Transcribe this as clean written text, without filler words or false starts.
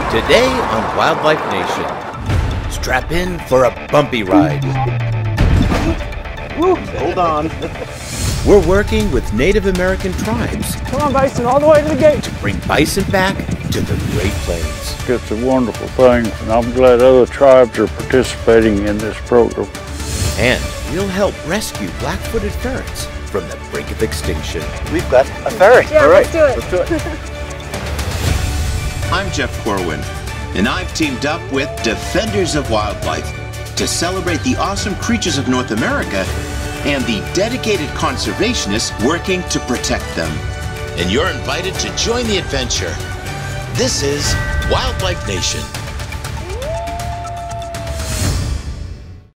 Today on Wildlife Nation, strap in for a bumpy ride. Woo, hold on. We're working with Native American tribes. Come on, bison, all the way to the gate. To bring bison back to the Great Plains. It's a wonderful thing, and I'm glad other tribes are participating in this program. And we'll help rescue black-footed ferrets from the brink of extinction. We've got a ferret. Yeah, all right, let's do it. I'm Jeff Corwin, and I've teamed up with Defenders of Wildlife to celebrate the awesome creatures of North America and the dedicated conservationists working to protect them. And you're invited to join the adventure. This is Wildlife Nation.